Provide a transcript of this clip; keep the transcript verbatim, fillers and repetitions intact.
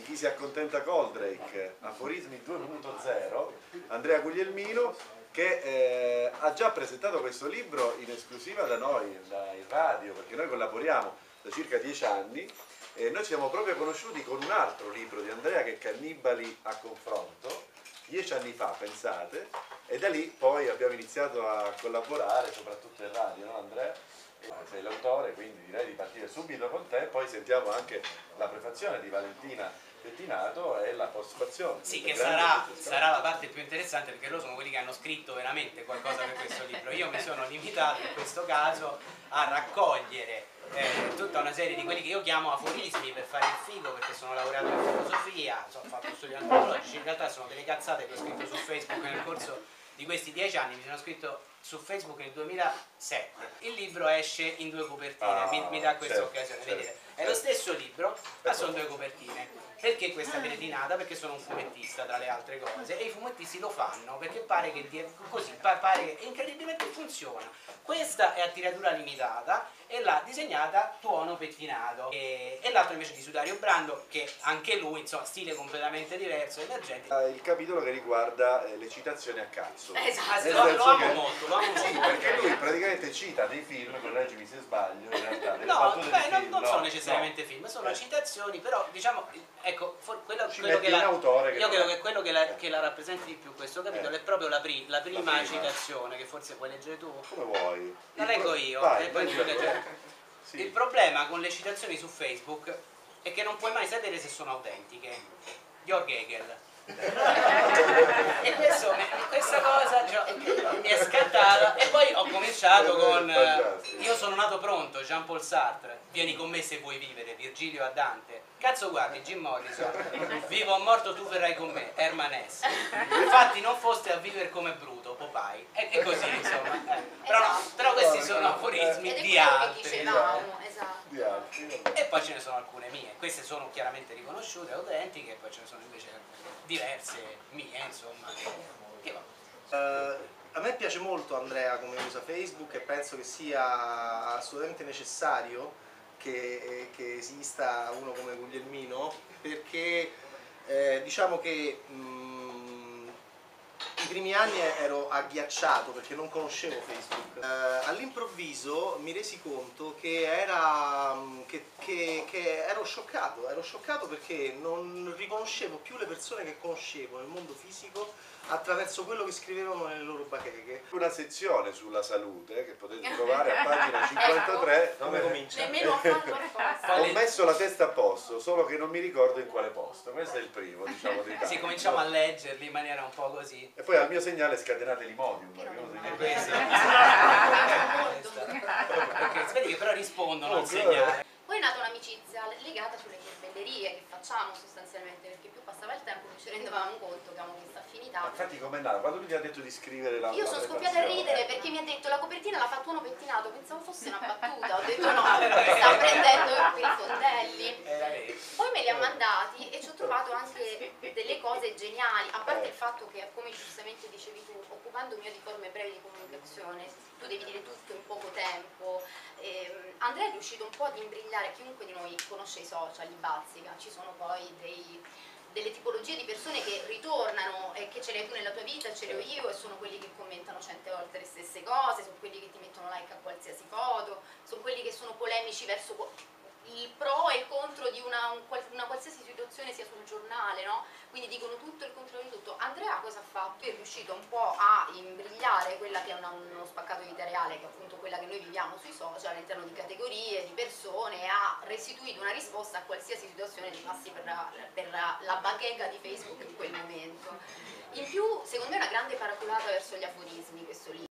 Chi si accontenta Goldrake, Aforismi due punto zero, Andrea Guglielmino, che eh, ha già presentato questo libro in esclusiva da noi, da, in radio, perché noi collaboriamo da circa dieci anni e noi ci siamo proprio conosciuti con un altro libro di Andrea che è Cannibali a confronto, dieci anni fa, pensate, e da lì poi abbiamo iniziato a collaborare, soprattutto in radio, no Andrea? Sei l'autore, quindi direi di partire subito con te, poi sentiamo anche la prefazione di Valentina Pettinato e la postfazione. Sì, che sarà, sarà la parte più interessante, perché loro sono quelli che hanno scritto veramente qualcosa per questo libro. Io mi sono limitato in questo caso a raccogliere eh, tutta una serie di quelli che io chiamo aforismi per fare il figo, perché sono laureato in filosofia, ho fatto studi antropologici, in realtà sono delle cazzate che ho scritto su Facebook nel corso di questi dieci anni. Mi sono scritto su Facebook nel duemilasette. Il libro esce in due copertine, ah, mi, mi dà questa certo, occasione, certo, vedete? È certo. Lo stesso libro, ma sono due copertine. Perché questa cretinata? Perché sono un fumettista tra le altre cose e i fumettisti lo fanno perché pare che così, pare che incredibilmente funziona. Questa è a tiratura limitata e l'ha disegnata Tuono Pettinato e, e l'altro invece di Sudario Brando, che anche lui, insomma, stile completamente diverso, emergente. Il capitolo che riguarda eh, le citazioni a cazzo. Esatto, lo, lo amo che... molto, lo amo sì, molto. Perché lui praticamente cita dei film, correggimi se sbaglio, in realtà. No, beh, non, film, non no, sono necessariamente no. film, sono eh. citazioni, però diciamo, ecco, quello, Ci quello che la, autore che io credo è. che quello che la, che la rappresenti di più questo capitolo eh. è proprio la, pri, la, prima la prima citazione, che forse puoi leggere tu. Come vuoi? La leggo io, Vai, e poi tu leggere. Sì. Il problema con le citazioni su Facebook è che non puoi mai sapere se sono autentiche. Georg Hegel. E questo, questa cosa cioè, mi è scattata e poi ho cominciato con io sono nato pronto, Jean-Paul Sartre, vieni con me se vuoi vivere, Virgilio a Dante, cazzo guardi, Jim Morrison, vivo o morto tu verrai con me, Herman Hesse, infatti non foste a vivere come Bruto, Popeye, e, e così insomma, eh. però, esatto. però questi sono aforismi Ed è di altri, dicevamo, esatto. Di altri. E poi ce ne sono alcune mie, queste sono chiaramente riconosciute, autentiche, e poi ce ne sono invece diverse mie, insomma, che va. Uh, a me piace molto Andrea come usa Facebook e penso che sia assolutamente necessario che, che esista uno come Guglielmino, perché eh, diciamo che mh, i primi anni ero agghiacciato perché non conoscevo Facebook. Uh, all'improvviso mi resi conto che, era, che, che, che ero scioccato, ero scioccato perché non riconoscevo più le persone che conoscevo nel mondo fisico attraverso quello che scrivevano nelle loro bacheche. Una sezione sulla salute che potete trovare a pagina cinquantatré. Come comincia? Nemmeno a farlo apposta. Ho messo la testa a posto, solo che non mi ricordo in quale posto. Questo è il primo, diciamo, dei tanti. Sì, cominciamo a leggerli in maniera un po' così. E poi al mio segnale scatenate l'imodium. E questo. Perché vedi che però rispondono al segnale. Poi è nata un'amicizia legata sulle chiappellerie che facciamo sostanzialmente, perché più passava il tempo più ci rendevamo conto che avevamo questa affinità. Ma infatti com'è nata? Quando lui ti ha detto di scrivere la Io sono scoppiata a ridere perché mi ha detto la copertina l'ha fatto uno pettinato, pensavo fosse una battuta, ho detto no, sta prendendo i fondelli. Poi me li ha mandati e ci ho trovato anche delle cose geniali, a parte il fatto che, come giustamente dicevi tu, occupandomi io di forme brevi di comunicazione, tu devi dire tutto in poco tempo. Eh, Andrea è riuscito un po' ad imbrigliare, chiunque di noi conosce i social, i bazzica, ci sono poi dei, delle tipologie di persone che ritornano e che ce le hai tu nella tua vita, ce le ho io, e sono quelli che commentano cento volte le stesse cose, sono quelli che ti mettono like a qualsiasi foto, sono quelli che sono polemici verso il pro e il contro di una, un, una qualsiasi situazione sia sul giornale, no? Quindi dicono tutto e il contrario di tutto. Andrea cosa ha fatto? È riuscito un po' a imbrigliare quella che è una, uno spaccato di vita reale, che è appunto quella che noi viviamo sui social all'interno di categorie, di persone, e ha restituito una risposta a qualsiasi situazione che passi per la, per la, la bacheca di Facebook in quel momento. In più, secondo me è una grande paraculata verso gli aforismi questo libro.